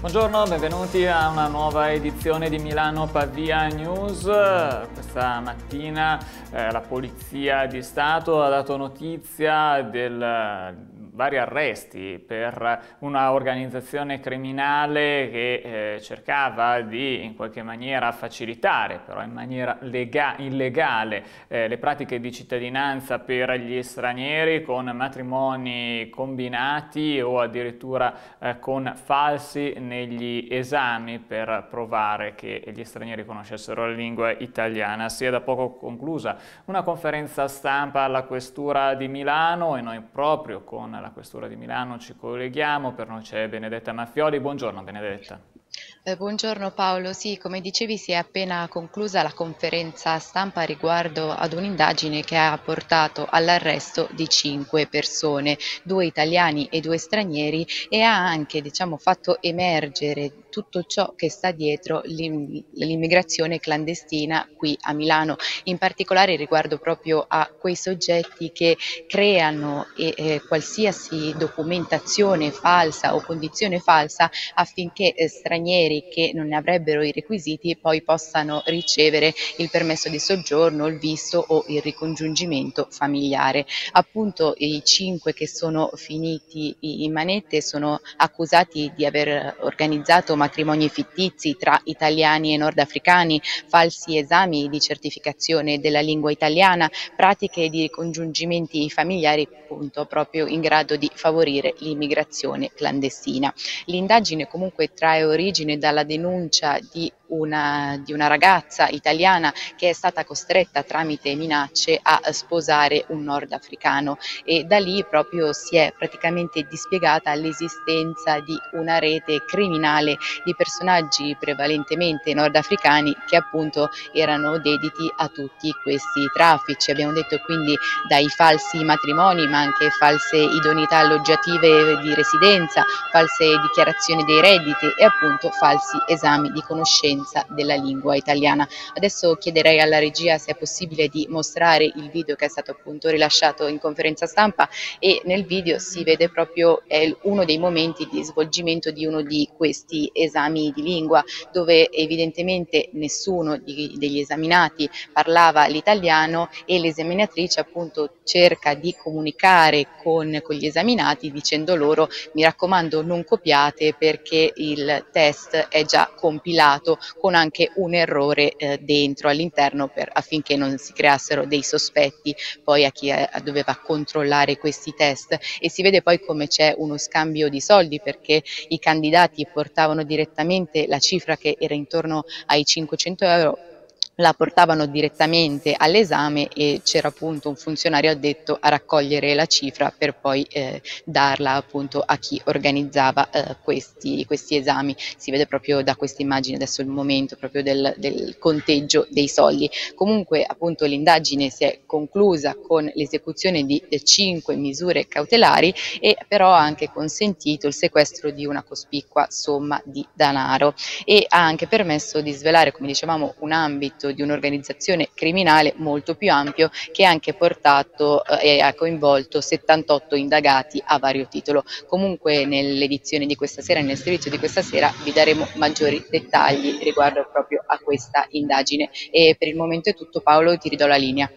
Buongiorno, benvenuti a una nuova edizione di Milano Pavia News. Questa mattina la Polizia di Stato ha dato notizia del vari arresti per una organizzazione criminale che cercava di in qualche maniera facilitare, però in maniera illegale, le pratiche di cittadinanza per gli stranieri con matrimoni combinati o addirittura con falsi negli esami per provare che gli stranieri conoscessero la lingua italiana. Si è da poco conclusa una conferenza stampa alla Questura di Milano e noi proprio con la Questura di Milano ci colleghiamo. Per noi c'è Benedetta Maffioli. Buongiorno Benedetta. Buongiorno Paolo, sì, come dicevi si è appena conclusa la conferenza stampa riguardo ad un'indagine che ha portato all'arresto di 5 persone, 2 italiani e 2 stranieri, e ha anche, fatto emergere tutto ciò che sta dietro l'immigrazione clandestina qui a Milano, in particolare riguardo proprio a quei soggetti che creano qualsiasi documentazione falsa o condizione falsa affinché stranieri che non ne avrebbero i requisiti poi possano ricevere il permesso di soggiorno, il visto o il ricongiungimento familiare. Appunto i 5 che sono finiti in manette sono accusati di aver organizzato matrimoni fittizi tra italiani e nordafricani, falsi esami di certificazione della lingua italiana, pratiche di ricongiungimenti familiari appunto proprio in grado di favorire l'immigrazione clandestina. L'indagine comunque trae origine dalla denuncia di una ragazza italiana che è stata costretta tramite minacce a sposare un nordafricano, e da lì proprio si è praticamente dispiegata l'esistenza di una rete criminale di personaggi prevalentemente nordafricani che appunto erano dediti a tutti questi traffici. Abbiamo detto quindi dai falsi matrimoni, ma anche false idoneità alloggiative di residenza, false dichiarazioni dei redditi e appunto falsi esami di conoscenza della lingua italiana. Adesso chiederei alla regia se è possibile di mostrare il video che è stato appunto rilasciato in conferenza stampa, e nel video si vede proprio uno dei momenti di svolgimento di uno di questi esami di lingua, dove evidentemente nessuno degli esaminati parlava l'italiano e l'esaminatrice appunto cerca di comunicare con gli esaminati dicendo loro: mi raccomando non copiate perché il test è già compilato con anche un errore dentro all'interno affinché non si creassero dei sospetti poi a chi doveva controllare questi test. E si vede poi come c'è uno scambio di soldi, perché i candidati portavano direttamente la cifra che era intorno ai 500 euro, la portavano direttamente all'esame e c'era appunto un funzionario addetto a raccogliere la cifra per poi darla appunto a chi organizzava questi esami. Si vede proprio da questa immagine adesso il momento proprio del conteggio dei soldi. Comunque appunto l'indagine si è conclusa con l'esecuzione di 5 misure cautelari, e però ha anche consentito il sequestro di una cospicua somma di denaro, e ha anche permesso di svelare, come dicevamo, un ambito di un'organizzazione criminale molto più ampio, che ha anche portato e ha coinvolto 78 indagati a vario titolo. Comunque nell'edizione di questa sera, nel servizio di questa sera, vi daremo maggiori dettagli riguardo proprio a questa indagine. E per il momento è tutto, Paolo, ti ridò la linea.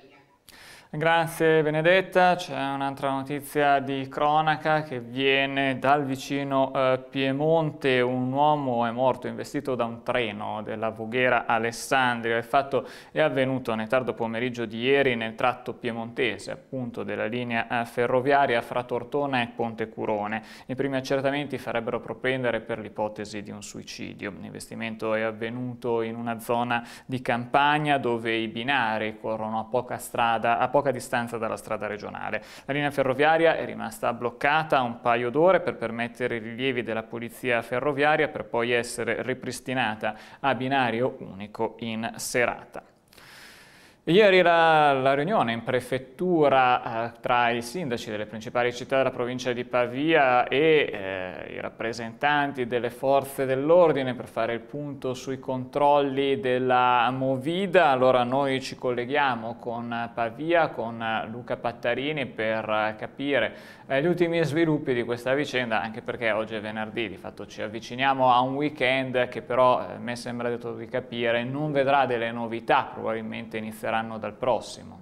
Grazie Benedetta, c'è un'altra notizia di cronaca che viene dal vicino Piemonte. Un uomo è morto investito da un treno della Voghera Alessandria. Il fatto è avvenuto nel tardo pomeriggio di ieri nel tratto piemontese appunto della linea ferroviaria fra Tortona e Pontecurone. I primi accertamenti farebbero propendere per l'ipotesi di un suicidio. L'investimento è avvenuto in una zona di campagna dove i binari corrono a poca distanza dalla strada regionale. La linea ferroviaria è rimasta bloccata un paio d'ore per permettere i rilievi della polizia ferroviaria, per poi essere ripristinata a binario unico in serata. Ieri la riunione in prefettura tra i sindaci delle principali città della provincia di Pavia e i rappresentanti delle forze dell'ordine per fare il punto sui controlli della Movida. Allora noi ci colleghiamo con Pavia, con Luca Pattarini per capire gli ultimi sviluppi di questa vicenda, anche perché oggi è venerdì, di fatto ci avviciniamo a un weekend che però, a me sembra detto di capire, non vedrà delle novità, probabilmente inizierà dal prossimo.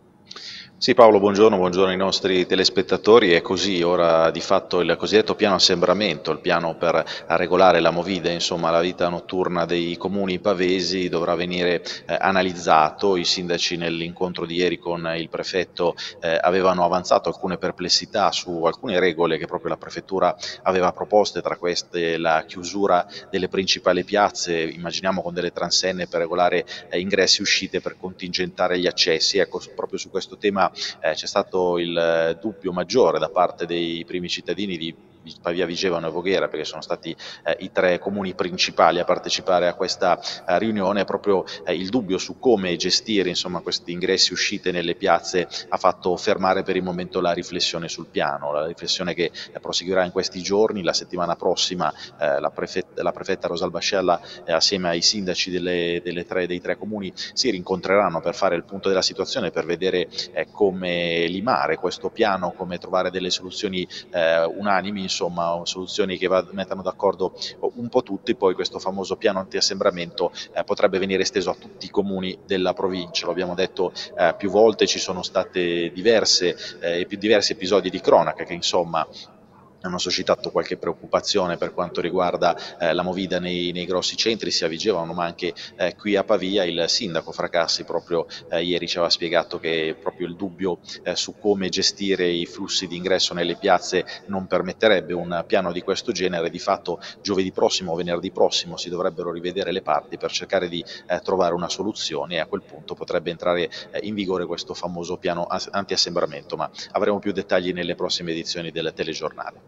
Sì Paolo, buongiorno ai nostri telespettatori. È così, ora di fatto il cosiddetto piano assembramento, il piano per regolare la movida, insomma la vita notturna dei comuni pavesi dovrà venire analizzato. I sindaci nell'incontro di ieri con il prefetto avevano avanzato alcune perplessità su alcune regole che proprio la prefettura aveva proposte, tra queste la chiusura delle principali piazze, immaginiamo con delle transenne per regolare ingressi e uscite, per contingentare gli accessi. Ecco, proprio su questo tema c'è stato il dubbio maggiore da parte dei primi cittadini di Pavia, Vigevano e Voghera, perché sono stati i tre comuni principali a partecipare a questa riunione. Proprio il dubbio su come gestire, insomma, questi ingressi e uscite nelle piazze ha fatto fermare per il momento la riflessione sul piano, la riflessione che proseguirà in questi giorni. La settimana prossima la prefetta Rosalba Scella assieme ai sindaci dei tre comuni si rincontreranno per fare il punto della situazione, per vedere come limare questo piano, come trovare delle soluzioni unanimi, insomma soluzioni che mettano d'accordo un po' tutti. Poi questo famoso piano antiassembramento potrebbe venire esteso a tutti i comuni della provincia. Lo abbiamo detto più volte, ci sono state diversi episodi di cronaca che insomma hanno suscitato qualche preoccupazione per quanto riguarda la movida nei grossi centri, sia a Vigevano ma anche qui a Pavia. Il sindaco Fracassi proprio ieri ci aveva spiegato che proprio il dubbio su come gestire i flussi di ingresso nelle piazze non permetterebbe un piano di questo genere. Di fatto giovedì prossimo o venerdì prossimo si dovrebbero rivedere le parti per cercare di trovare una soluzione, e a quel punto potrebbe entrare in vigore questo famoso piano antiassembramento, ma avremo più dettagli nelle prossime edizioni del telegiornale.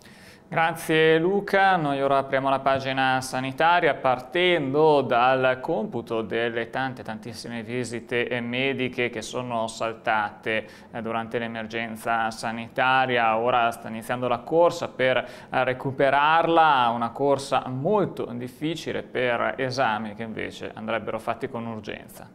Grazie Luca, noi ora apriamo la pagina sanitaria partendo dal computo delle tantissime visite mediche che sono saltate durante l'emergenza sanitaria. Ora sta iniziando la corsa per recuperarla, una corsa molto difficile per esami che invece andrebbero fatti con urgenza.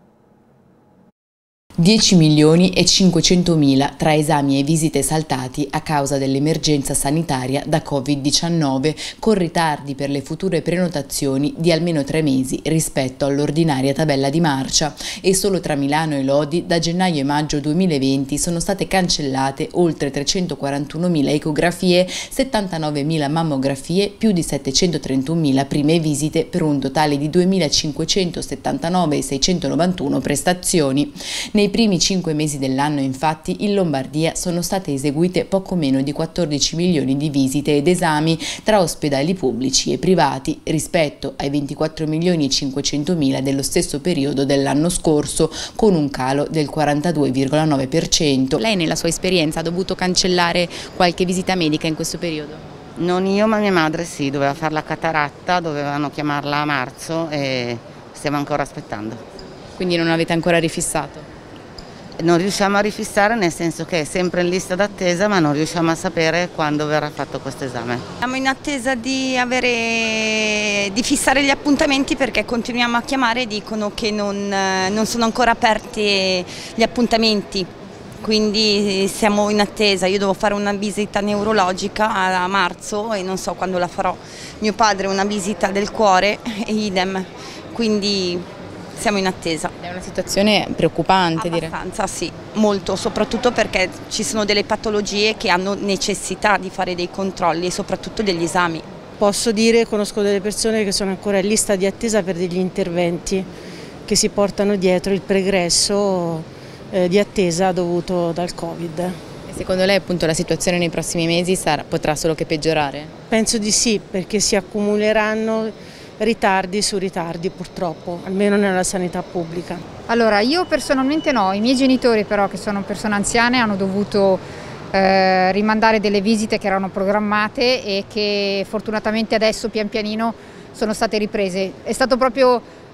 10.500.000 tra esami e visite saltati a causa dell'emergenza sanitaria da Covid-19, con ritardi per le future prenotazioni di almeno 3 mesi rispetto all'ordinaria tabella di marcia, e solo tra Milano e Lodi da gennaio e maggio 2020 sono state cancellate oltre 341.000 ecografie, 79.000 mammografie, più di 731.000 prime visite, per un totale di 2.579.691 prestazioni. Nei primi 5 mesi dell'anno, infatti, in Lombardia sono state eseguite poco meno di 14 milioni di visite ed esami tra ospedali pubblici e privati rispetto ai 24.500.000 dello stesso periodo dell'anno scorso, con un calo del 42,9%. Lei nella sua esperienza ha dovuto cancellare qualche visita medica in questo periodo? Non io, ma mia madre sì, doveva fare la cataratta, dovevano chiamarla a marzo e stiamo ancora aspettando. Quindi non avete ancora rifissato? Non riusciamo a rifissare, nel senso che è sempre in lista d'attesa, ma non riusciamo a sapere quando verrà fatto questo esame. Siamo in attesa di fissare gli appuntamenti, perché continuiamo a chiamare e dicono che non sono ancora aperti gli appuntamenti. Quindi siamo in attesa. Io devo fare una visita neurologica a marzo e non so quando la farò. Mio padre una visita del cuore e idem, quindi siamo in attesa. È una situazione preoccupante, direi. Abbastanza, sì, molto, soprattutto perché ci sono delle patologie che hanno necessità di fare dei controlli e soprattutto degli esami. Posso dire, conosco delle persone che sono ancora in lista di attesa per degli interventi che si portano dietro il pregresso di attesa dovuto dal Covid. E secondo lei appunto la situazione nei prossimi mesi potrà solo che peggiorare? Penso di sì, perché si accumuleranno ritardi su ritardi, purtroppo, almeno nella sanità pubblica. Allora, io personalmente no, i miei genitori però, che sono persone anziane, hanno dovuto rimandare delle visite che erano programmate e che fortunatamente adesso pian pianino sono state riprese. È stato proprio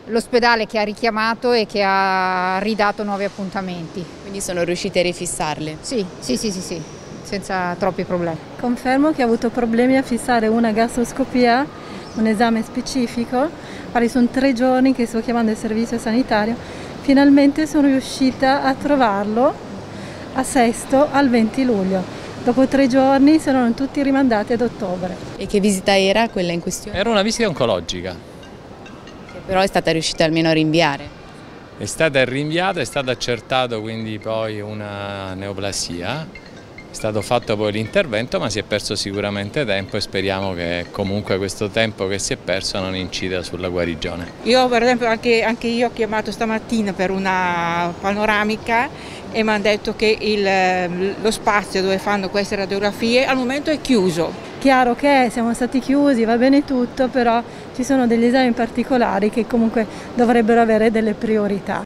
l'ospedale che ha richiamato e che ha ridato nuovi appuntamenti. Quindi sono riusciti a rifissarli? Sì, senza troppi problemi. Confermo che ho avuto problemi a fissare una gastroscopia, un esame specifico. Sono 3 giorni che sto chiamando il servizio sanitario. Finalmente sono riuscita a trovarlo a Sesto al 20 luglio. Dopo 3 giorni sono tutti rimandati ad ottobre. E che visita era quella in questione? Era una visita oncologica. Che però è stata riuscita almeno a rinviare? È stata rinviata, è stato accertato quindi poi una neoplasia. È stato fatto poi l'intervento, ma si è perso sicuramente tempo e speriamo che comunque questo tempo che si è perso non incida sulla guarigione. Io per esempio anche io ho chiamato stamattina per una panoramica e mi hanno detto che lo spazio dove fanno queste radiografie al momento è chiuso. Chiaro che siamo stati chiusi, va bene tutto, però ci sono degli esami particolari che comunque dovrebbero avere delle priorità.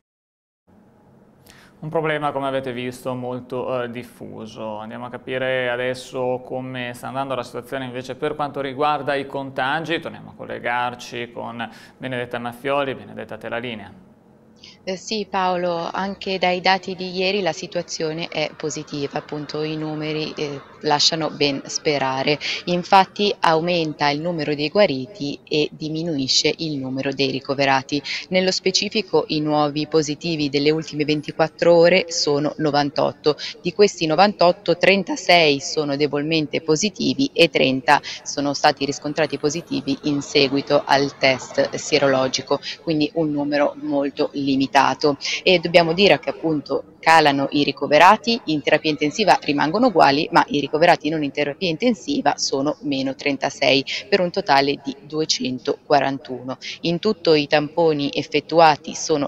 Un problema, come avete visto, molto diffuso. Andiamo a capire adesso come sta andando la situazione invece per quanto riguarda i contagi. Torniamo a collegarci con Benedetta Maffioli. Benedetta, te la linea. Sì Paolo, anche dai dati di ieri la situazione è positiva, appunto i numeri lasciano ben sperare, infatti aumenta il numero dei guariti e diminuisce il numero dei ricoverati. Nello specifico i nuovi positivi delle ultime 24 ore sono 98, di questi 98 36 sono debolmente positivi e 30 sono stati riscontrati positivi in seguito al test sierologico, quindi un numero molto limitato. E dobbiamo dire che appunto calano i ricoverati, in terapia intensiva rimangono uguali, ma i ricoverati non in terapia intensiva sono meno 36 per un totale di 241. In tutto i tamponi effettuati sono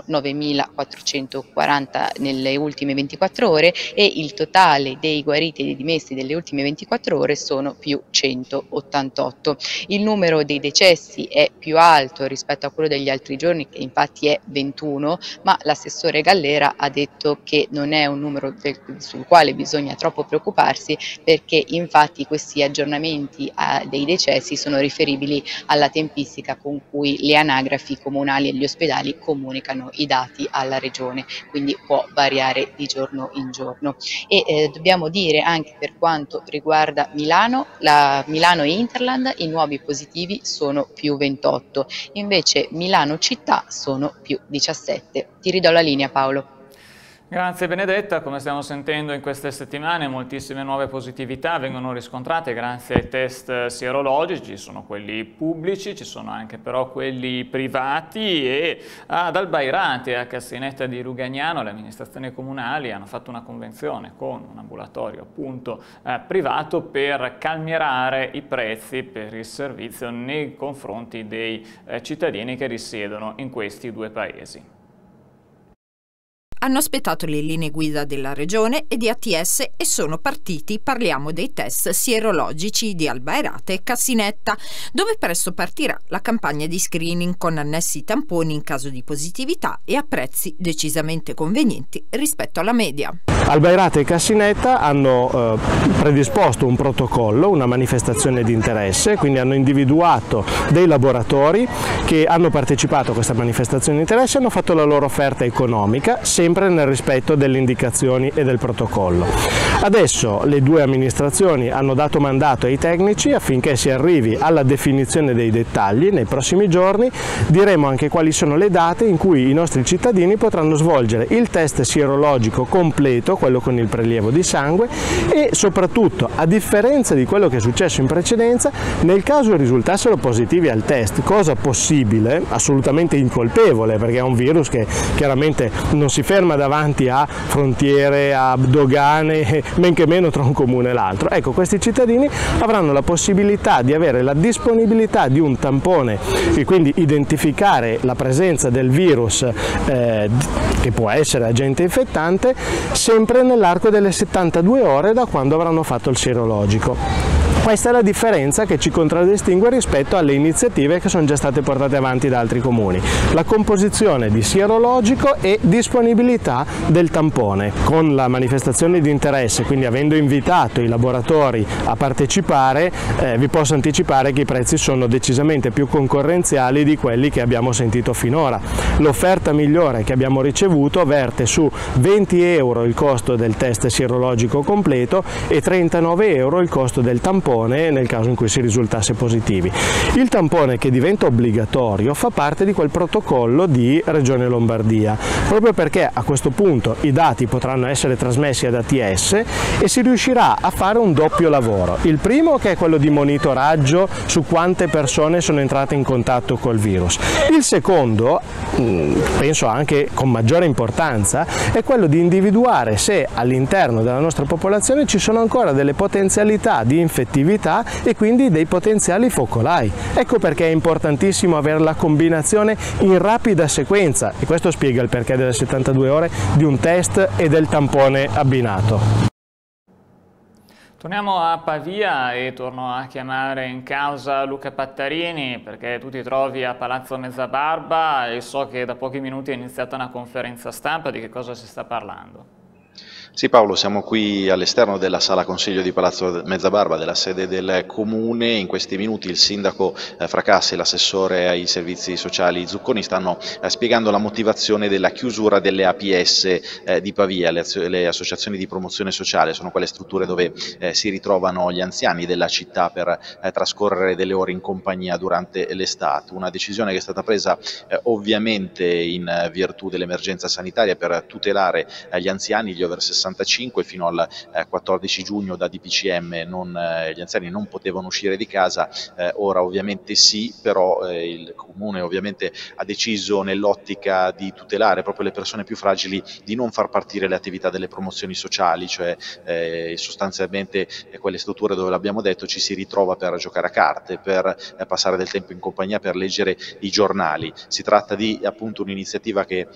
9.440 nelle ultime 24 ore e il totale dei guariti e dei dimessi delle ultime 24 ore sono più 188. Il numero dei decessi è più alto rispetto a quello degli altri giorni, che infatti è 21, ma l'assessore Gallera ha detto che non è un numero sul quale bisogna troppo preoccuparsi, perché infatti questi aggiornamenti dei decessi sono riferibili alla tempistica con cui le anagrafi comunali e gli ospedali comunicano i dati alla regione, quindi può variare di giorno in giorno. E dobbiamo dire anche per quanto riguarda Milano, Milano e Interland i nuovi positivi sono più 28, invece Milano città sono più 17. Ti ridò la linea Paolo. Grazie Benedetta, come stiamo sentendo in queste settimane moltissime nuove positività vengono riscontrate grazie ai test sierologici, ci sono quelli pubblici, ci sono anche però quelli privati e ad Albairate e a Cassinetta di Rugagnano le amministrazioni comunali hanno fatto una convenzione con un ambulatorio appunto privato per calmierare i prezzi per il servizio nei confronti dei cittadini che risiedono in questi due paesi. Hanno aspettato le linee guida della Regione e di ATS e sono partiti. Parliamo dei test sierologici di Albairate e Cassinetta, dove presto partirà la campagna di screening con annessi tamponi in caso di positività e a prezzi decisamente convenienti rispetto alla media. Albairate e Cassinetta hanno predisposto un protocollo, una manifestazione di interesse, quindi hanno individuato dei laboratori che hanno partecipato a questa manifestazione di interesse e hanno fatto la loro offerta economica, sempre nel rispetto delle indicazioni e del protocollo. Adesso le due amministrazioni hanno dato mandato ai tecnici affinché si arrivi alla definizione dei dettagli. Nei prossimi giorni diremo anche quali sono le date in cui i nostri cittadini potranno svolgere il test sierologico completo, quello con il prelievo di sangue, e soprattutto, a differenza di quello che è successo in precedenza, nel caso risultassero positivi al test, cosa possibile, assolutamente incolpevole, perché è un virus che chiaramente non si ferma davanti a frontiere, a dogane, men che meno tra un comune e l'altro. Ecco, questi cittadini avranno la possibilità di avere la disponibilità di un tampone e quindi identificare la presenza del virus che può essere agente infettante sempre nell'arco delle 72 ore da quando avranno fatto il sierologico. Questa è la differenza che ci contraddistingue rispetto alle iniziative che sono già state portate avanti da altri comuni. La composizione di sierologico e disponibilità del tampone. Con la manifestazione di interesse, quindi avendo invitato i laboratori a partecipare, vi posso anticipare che i prezzi sono decisamente più concorrenziali di quelli che abbiamo sentito finora. L'offerta migliore che abbiamo ricevuto verte su 20 euro il costo del test sierologico completo e 39 euro il costo del tampone nel caso in cui si risultasse positivi. Il tampone, che diventa obbligatorio, fa parte di quel protocollo di Regione Lombardia, proprio perché a questo punto i dati potranno essere trasmessi ad ATS e si riuscirà a fare un doppio lavoro. Il primo, che è quello di monitoraggio su quante persone sono entrate in contatto col virus. Il secondo, penso anche con maggiore importanza, è quello di individuare se all'interno della nostra popolazione ci sono ancora delle potenzialità di infettività e quindi dei potenziali focolai. Ecco perché è importantissimo avere la combinazione in rapida sequenza, e questo spiega il perché delle 72 ore di un test e del tampone abbinato. Torniamo a Pavia e torno a chiamare in causa Luca Pattarini, perché tu ti trovi a Palazzo Mezzabarba e so che da pochi minuti è iniziata una conferenza stampa. Di che cosa si sta parlando? Sì Paolo, siamo qui all'esterno della sala consiglio di Palazzo Mezzabarba, della sede del comune. In questi minuti il sindaco Fracassi e l'assessore ai servizi sociali Zucconi stanno spiegando la motivazione della chiusura delle APS di Pavia. Le associazioni di promozione sociale sono quelle strutture dove si ritrovano gli anziani della città per trascorrere delle ore in compagnia durante l'estate. Una decisione che è stata presa ovviamente in virtù dell'emergenza sanitaria per tutelare gli anziani, gli over 65. Fino al 14 giugno da DPCM gli anziani non potevano uscire di casa, ora ovviamente sì, però il comune ovviamente ha deciso, nell'ottica di tutelare proprio le persone più fragili, di non far partire le attività delle promozioni sociali, cioè sostanzialmente quelle strutture dove, l'abbiamo detto, ci si ritrova per giocare a carte, per passare del tempo in compagnia, per leggere i giornali. Si tratta di appunto un'iniziativa che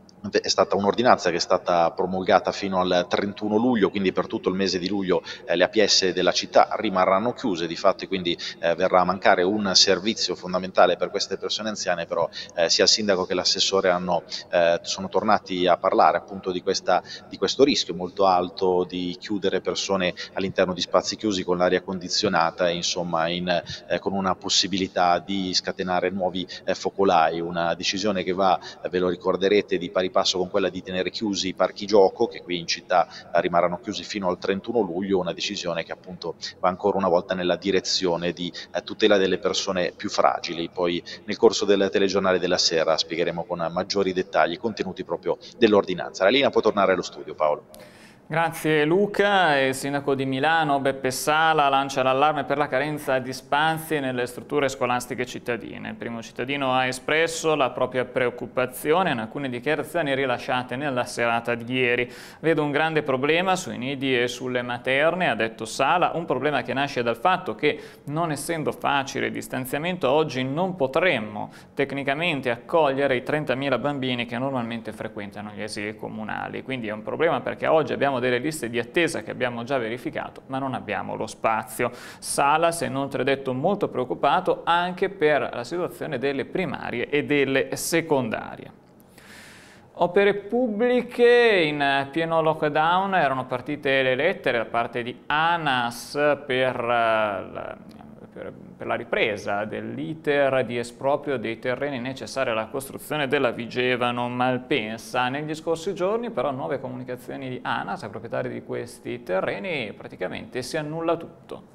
è stata un'ordinanza che è stata promulgata fino al 31 luglio, quindi per tutto il mese di luglio le APS della città rimarranno chiuse, difatti quindi verrà a mancare un servizio fondamentale per queste persone anziane. Però sia il sindaco che l'assessore sono tornati a parlare appunto di questo rischio molto alto di chiudere persone all'interno di spazi chiusi con l'aria condizionata, insomma con una possibilità di scatenare nuovi focolai. Una decisione che va, ve lo ricorderete, di pari passo con quella di tenere chiusi i parchi gioco, che qui in città rimarranno chiusi fino al 31 luglio, una decisione che appunto va ancora una volta nella direzione di tutela delle persone più fragili. Poi nel corso del telegiornale della sera spiegheremo con maggiori dettagli i contenuti proprio dell'ordinanza. La linea può tornare allo studio, Paolo. Grazie Luca. Il sindaco di Milano Beppe Sala lancia l'allarme per la carenza di spazi nelle strutture scolastiche cittadine. Il primo cittadino ha espresso la propria preoccupazione in alcune dichiarazioni rilasciate nella serata di ieri. Vedo un grande problema sui nidi e sulle materne, ha detto Sala, un problema che nasce dal fatto che, non essendo facile il distanziamento, oggi non potremmo tecnicamente accogliere i 30.000 bambini che normalmente frequentano gli asili comunali. Quindi è un problema perché oggi abbiamo delle liste di attesa che abbiamo già verificato, ma non abbiamo lo spazio. Sala si è inoltre detto molto preoccupato anche per la situazione delle primarie e delle secondarie. Opere pubbliche. In pieno lockdown erano partite le lettere da parte di ANAS per la ripresa dell'iter di esproprio dei terreni necessari alla costruzione della Vigevano Malpensa. Negli scorsi giorni però nuove comunicazioni di ANAS ai proprietari di questi terreni, praticamente si annulla tutto.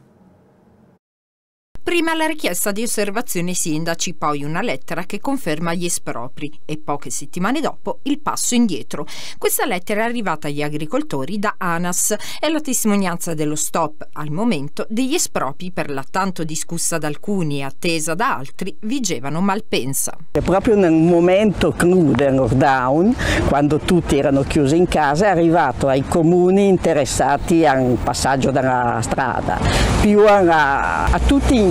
Prima la richiesta di osservazione ai sindaci, poi una lettera che conferma gli espropri e poche settimane dopo il passo indietro. Questa lettera è arrivata agli agricoltori da ANAS, è la testimonianza dello stop al momento degli espropri per la tanto discussa da alcuni e attesa da altri Vigevano Malpensa. E proprio nel momento clou del lockdown, quando tutti erano chiusi in casa, è arrivato ai comuni interessati al passaggio della strada, più a tutti gli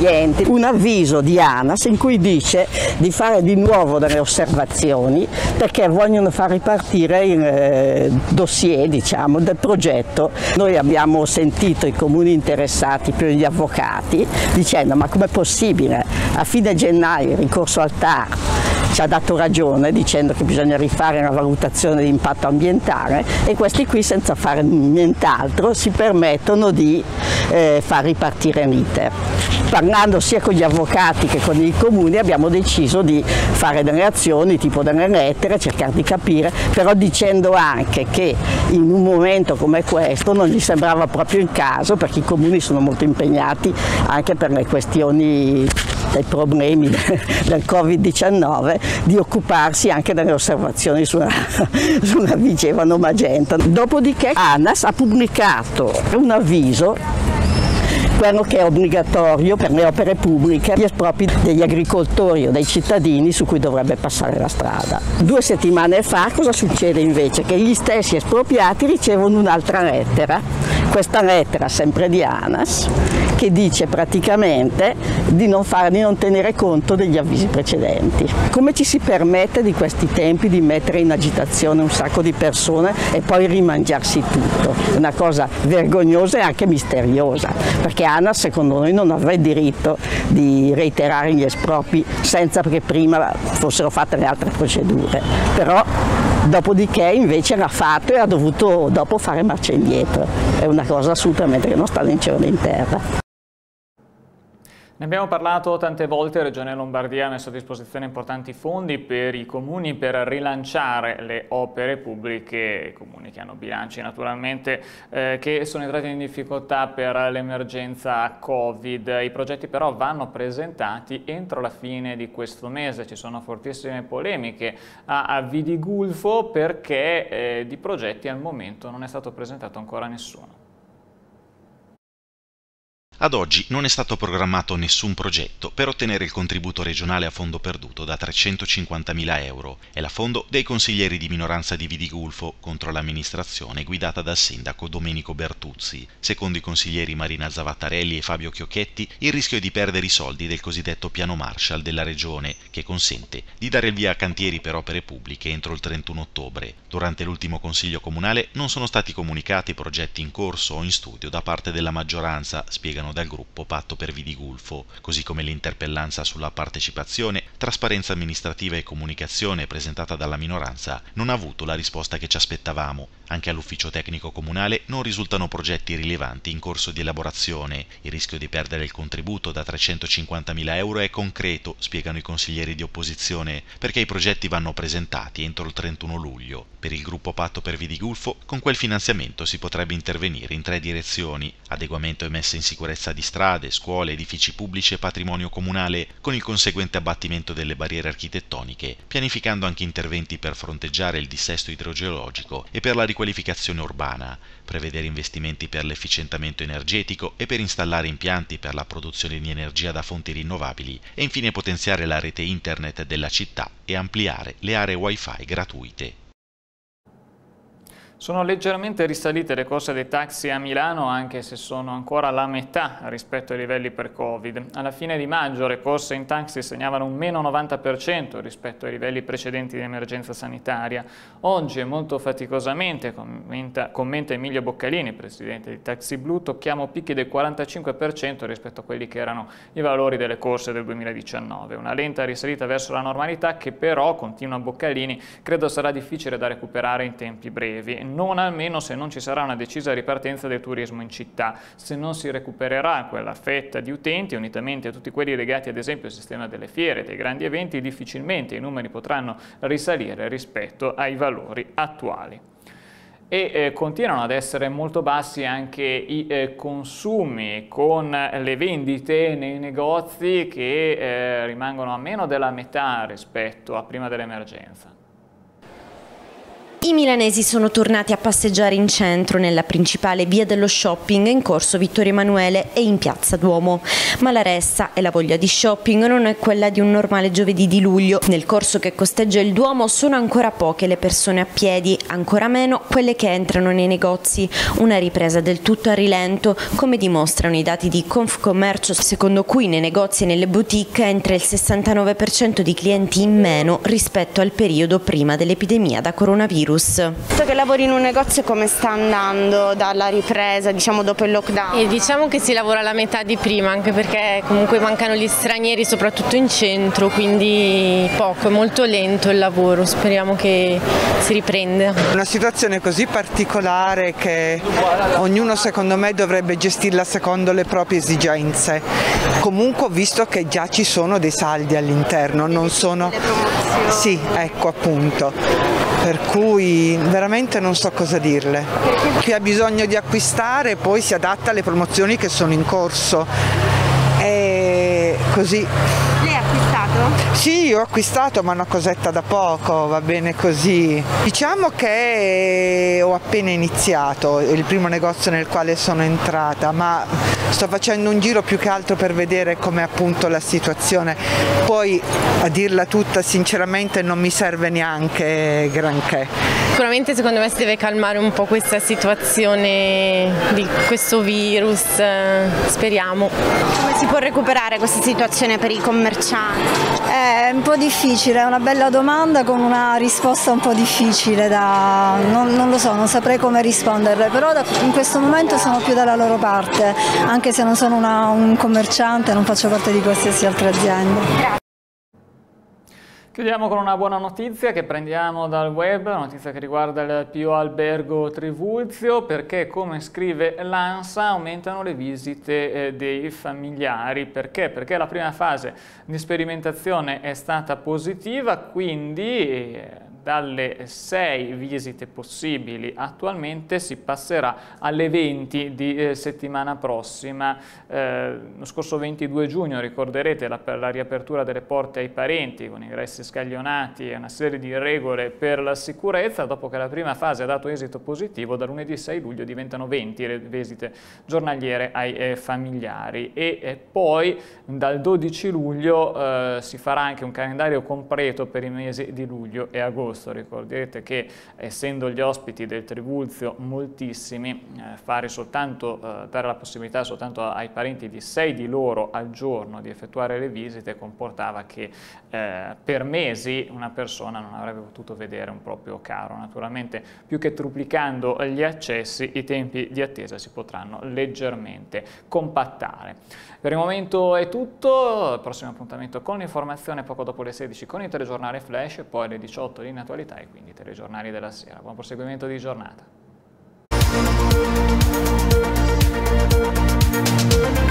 ambiente, un avviso di ANAS in cui dice di fare di nuovo delle osservazioni perché vogliono far ripartire il dossier, diciamo, del progetto. Noi abbiamo sentito i comuni interessati più gli avvocati dicendo: ma com'è possibile? A fine gennaio il ricorso al TAR ci ha dato ragione dicendo che bisogna rifare una valutazione di impatto ambientale, e questi qui senza fare nient'altro si permettono di far ripartire l'iter. Parlando sia con gli avvocati che con i comuni abbiamo deciso di fare delle azioni, tipo delle lettere, cercare di capire, però dicendo anche che in un momento come questo non gli sembrava proprio il caso, perché i comuni sono molto impegnati anche per le questioni dei problemi del Covid-19, di occuparsi anche delle osservazioni sulla Vigevano Magenta. Dopodiché ANAS ha pubblicato un avviso, quello che è obbligatorio per le opere pubbliche, gli espropri degli agricoltori o dei cittadini su cui dovrebbe passare la strada. 2 settimane fa cosa succede invece? Che gli stessi espropriati ricevono un'altra lettera, questa lettera sempre di ANAS, che dice praticamente di non tenere conto degli avvisi precedenti. Come ci si permette di questi tempi di mettere in agitazione un sacco di persone e poi rimangiarsi tutto? È una cosa vergognosa e anche misteriosa, perché ANAS secondo noi non aveva il diritto di reiterare gli espropri senza che prima fossero fatte le altre procedure, però dopodiché invece l'ha fatto e ha dovuto dopo fare marcia indietro. È una cosa assolutamente che non sta né in cielo né in terra. Ne abbiamo parlato tante volte, Regione Lombardia ha messo a disposizione importanti fondi per i comuni per rilanciare le opere pubbliche, i comuni che hanno bilanci naturalmente che sono entrati in difficoltà per l'emergenza Covid. I progetti però vanno presentati entro la fine di questo mese, ci sono fortissime polemiche a Vidigulfo perché di progetti al momento non è stato presentato ancora nessuno. Ad oggi non è stato programmato nessun progetto per ottenere il contributo regionale a fondo perduto da 350.000 euro. È la fondo dei consiglieri di minoranza di Vidigulfo contro l'amministrazione guidata dal sindaco Domenico Bertuzzi. Secondo i consiglieri Marina Zavattarelli e Fabio Chiocchetti, il rischio è di perdere i soldi del cosiddetto piano Marshall della regione, che consente di dare il via a cantieri per opere pubbliche entro il 31 ottobre. Durante l'ultimo consiglio comunale non sono stati comunicati progetti in corso o in studio da parte della maggioranza, spiegano dal gruppo Patto per Vidigulfo, così come l'interpellanza sulla partecipazione, trasparenza amministrativa e comunicazione presentata dalla minoranza non ha avuto la risposta che ci aspettavamo. Anche all'ufficio tecnico comunale non risultano progetti rilevanti in corso di elaborazione. Il rischio di perdere il contributo da 350.000 euro è concreto, spiegano i consiglieri di opposizione, perché i progetti vanno presentati entro il 31 luglio. Per il gruppo Patto per Vidigulfo, con quel finanziamento si potrebbe intervenire in 3 direzioni: adeguamento e messa in sicurezza di strade, scuole, edifici pubblici e patrimonio comunale, con il conseguente abbattimento delle barriere architettoniche, pianificando anche interventi per fronteggiare il dissesto idrogeologico e per la riqualificazione urbana, prevedere investimenti per l'efficientamento energetico e per installare impianti per la produzione di energia da fonti rinnovabili e infine potenziare la rete internet della città e ampliare le aree wifi gratuite. Sono leggermente risalite le corse dei taxi a Milano, anche se sono ancora la metà rispetto ai livelli pre-Covid. Alla fine di maggio le corse in taxi segnavano un meno 90% rispetto ai livelli precedenti di emergenza sanitaria. Oggi, molto faticosamente, commenta Emilio Boccalini, presidente di Taxi Blu, tocchiamo picchi del 45% rispetto a quelli che erano i valori delle corse del 2019. Una lenta risalita verso la normalità che però, continua Boccalini, credo sarà difficile da recuperare in tempi brevi. Non almeno se non ci sarà una decisa ripartenza del turismo in città, se non si recupererà quella fetta di utenti, unitamente a tutti quelli legati ad esempio al sistema delle fiere, dei grandi eventi, difficilmente i numeri potranno risalire rispetto ai valori attuali. E continuano ad essere molto bassi anche i consumi, con le vendite nei negozi che rimangono a meno della metà rispetto a prima dell'emergenza. I milanesi sono tornati a passeggiare in centro, nella principale via dello shopping in corso Vittorio Emanuele e in piazza Duomo. Ma la ressa e la voglia di shopping non è quella di un normale giovedì di luglio. Nel corso che costeggia il Duomo sono ancora poche le persone a piedi, ancora meno quelle che entrano nei negozi. Una ripresa del tutto a rilento, come dimostrano i dati di Confcommercio, secondo cui nei negozi e nelle boutique entra il 69% di clienti in meno rispetto al periodo prima dell'epidemia da coronavirus. Visto che lavori in un negozio, come sta andando dalla ripresa, diciamo dopo il lockdown? Diciamo che si lavora la metà di prima, anche perché comunque mancano gli stranieri soprattutto in centro, quindi poco, è molto lento il lavoro, speriamo che si riprenda. Una situazione così particolare che ognuno secondo me dovrebbe gestirla secondo le proprie esigenze. Comunque ho visto che già ci sono dei saldi all'interno, non sono... Sì, ecco appunto. Per cui veramente non so cosa dirle. Chi ha bisogno di acquistare poi si adatta alle promozioni che sono in corso. E così. Lei ha acquistato? Sì, ho acquistato, ma una cosetta da poco, va bene così. Diciamo che ho appena iniziato, è il primo negozio nel quale sono entrata, ma sto facendo un giro più che altro per vedere com'è appunto la situazione. Poi, a dirla tutta sinceramente, non mi serve neanche granché. Sicuramente secondo me si deve calmare un po' questa situazione di questo virus, speriamo. Come si può recuperare questa situazione per i commercianti? È un po' difficile, è una bella domanda con una risposta un po' difficile non lo so, non saprei come risponderle, però in questo momento sono più dalla loro parte, anche se non sono un commerciante, non faccio parte di qualsiasi altra azienda. Chiudiamo con una buona notizia che prendiamo dal web, una notizia che riguarda il Pio Albergo Trivulzio, perché come scrive l'ANSA aumentano le visite dei familiari. Perché? Perché la prima fase di sperimentazione è stata positiva, quindi dalle 6 visite possibili attualmente si passerà alle 20 di settimana prossima. Lo scorso 22 giugno, ricorderete, la riapertura delle porte ai parenti con ingressi scaglionati e una serie di regole per la sicurezza. Dopo che la prima fase ha dato esito positivo, da lunedì 6 luglio diventano 20 le visite giornaliere ai familiari e poi dal 12 luglio si farà anche un calendario completo per i mesi di luglio e agosto. Ricorderete che essendo gli ospiti del Trivulzio moltissimi, dare la possibilità soltanto ai parenti di 6 di loro al giorno di effettuare le visite comportava che per mesi una persona non avrebbe potuto vedere un proprio caro. Naturalmente, più che triplicando gli accessi, i tempi di attesa si potranno leggermente compattare. Per il momento è tutto, il prossimo appuntamento con l'informazione poco dopo le 16 con il telegiornale Flash, poi alle 18 in attualità e quindi i telegiornali della sera. Buon proseguimento di giornata.